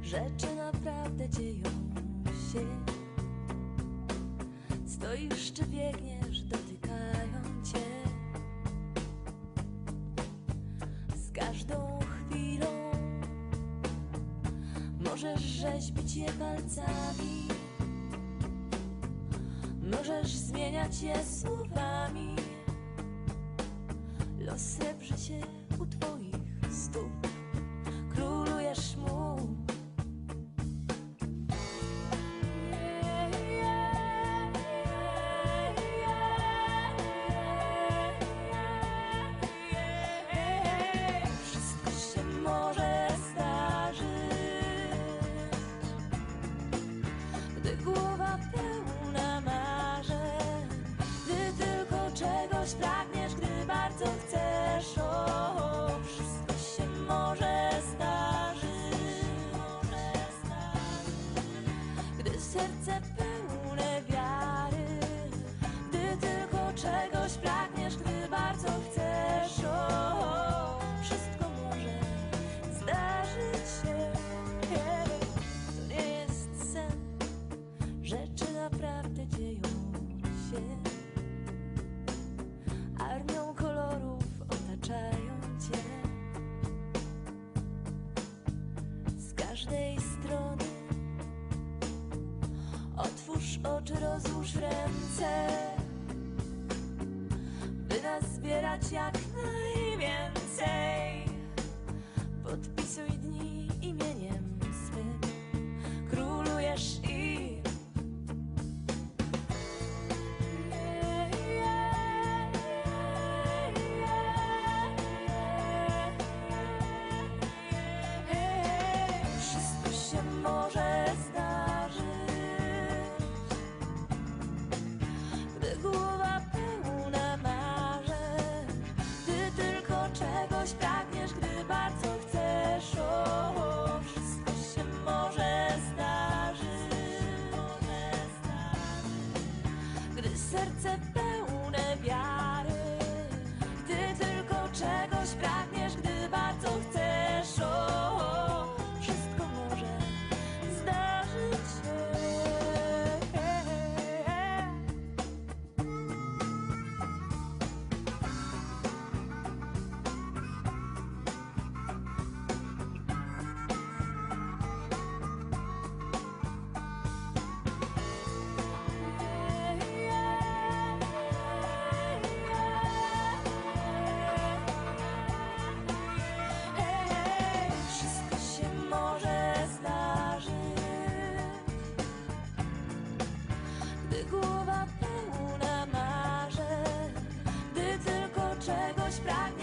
Rzeczy naprawdę dzieją się. Stoisz czy biegniesz, dotykają cię. Z każdą chwilą możesz rzeźbić je palcami, możesz zmieniać je słowami. Los srebrzy się u twoich stóp, królujesz mu. Wszystko się może zdarzyć, gdy głowa pełna marzeń, gdy tylko czegoś pragniesz, gdy bardzo chcesz. O, wszystko się może zdarzyć, gdy serce pełne wiary, gdy tylko czegoś pragniesz, gdy bardzo chcesz. O, wszystko może zdarzyć się. To nie jest sen, rzeczy naprawdę dzieją się. Armią kolorów otaczają cię. Z każdej strony otwórz oczy, rozłóż ręce, by nas zbierać jak najwięcej. Podpisuj dni imieniem swym, królujesz im. Wszystko się może zdarzyć, gdy głowa pełna marzeń, gdy tylko czegoś pragniesz, gdy bardzo chcesz. O, wszystko się może zdarzyć, gdy serce pełne wiary, gdy tylko czegoś pragniesz, gdy bardzo chcesz. O, wszystko może zdarzyć się. Wszystko się może zdarzyć, gdy głowa pełna marzeń, gdy tylko czegoś pragniesz.